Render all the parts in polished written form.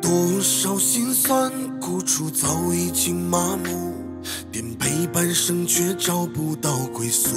多少心酸苦楚早已经麻木，颠沛半生却找不到归宿。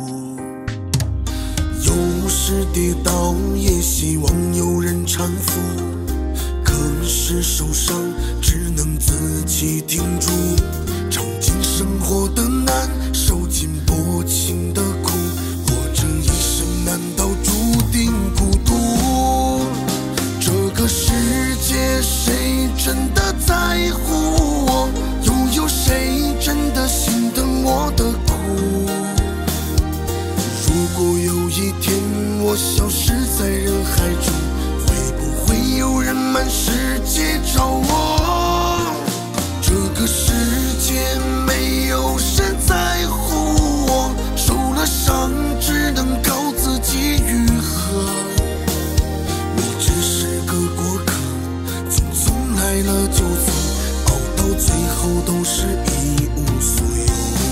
有时跌倒也希望有人搀扶，可是受伤只能自己挺住。尝尽生活的难，受尽薄情的苦，我这一生难道注定孤独？这个世界谁真的在乎我？又有谁真的心疼我的苦？如果有一天我消失在人海中，会不会有人满世界找我？这个世界没有人在乎我，受了伤只能靠自己愈合。我只是个过客，匆匆来了就走，熬到最后都是一无所有。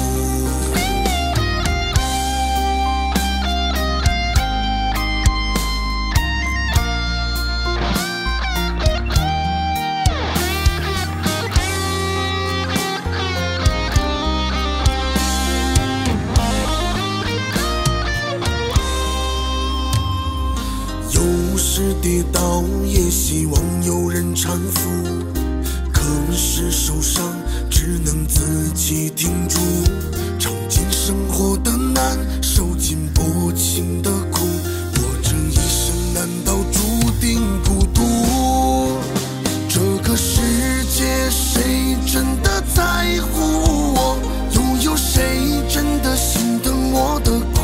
有时跌倒也希望有人搀扶，可是受伤只能自己挺住。尝尽生活的难，受尽薄情的苦，我这一生难道注定孤独？这个世界谁真的在乎我？又有谁真的心疼我的苦？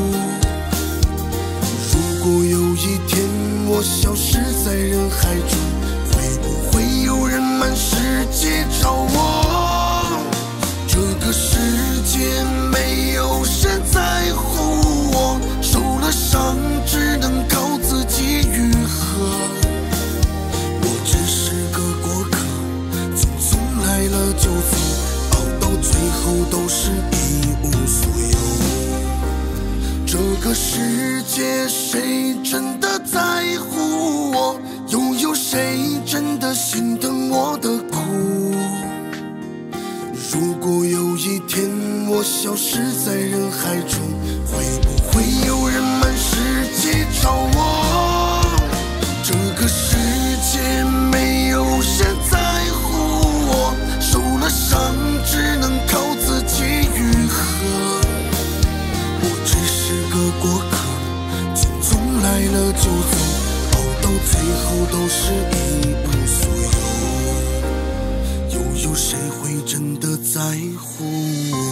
如果有一天我消失在人海中，会不会有人满世界找我？这个世界没有人在乎我，受了伤只能靠自己愈合。我只是个过客，匆匆来了就走，熬到最后都是一无所有。这个世界谁真的在乎我？又有谁真的心疼我的苦？如果有一天我消失在人海中，会不会有人满世界找我？这个世界没有人在乎我，受了伤只能靠自己愈合。我只是个过客，匆匆来了就走，熬到最后都是一无所有。又有谁会真的在乎我？